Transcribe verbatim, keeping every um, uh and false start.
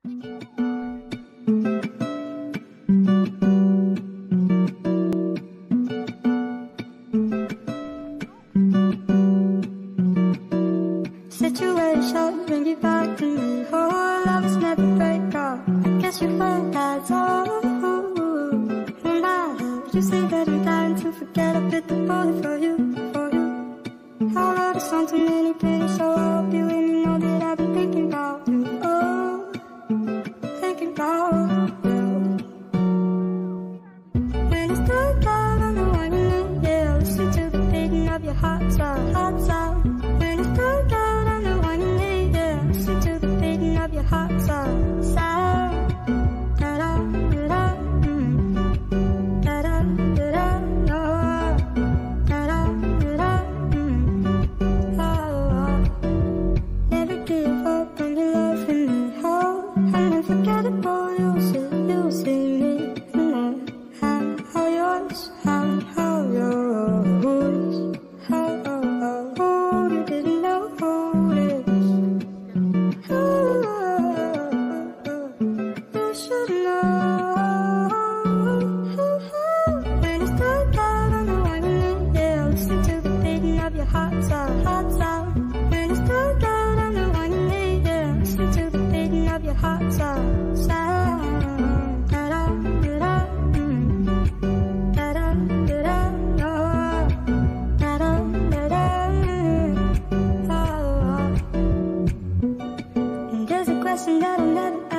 Situation bring you back to me. Oh, love is never break up. I guess you find that's all. No matter you say that I'm dying to forget, I bit the bullet for you, for you. I wrote a song to many pretty, so I hope you really know that I've been thinking about you. Oh, thinking about you. When it's dark out on the winding, yeah, listen to the beating of your heart sound, heart sound. When it's dark out on the winding, yeah, listen to the beating of your heart sound, sound. Da da da da, mm. Da da da da, no. Da da da da, mm. Oh, oh. Never give up on your love in me, oh. I'm unforgettable, you'll see, you'll see me. I'm all yours, I'm all yours. Oh, oh, oh, you didn't know this. Oh, oh, oh, you should know. Oh, oh. When it's dark out on the winding, yeah, listen to the beating of your heart sound, heart sound. When it's dark out on the winding, yeah, listen to the beating of your heart sound, sound. Da da da da, mm. Da da da da, no. Da da da da, mm. Oh, oh. And there's a question that I'll never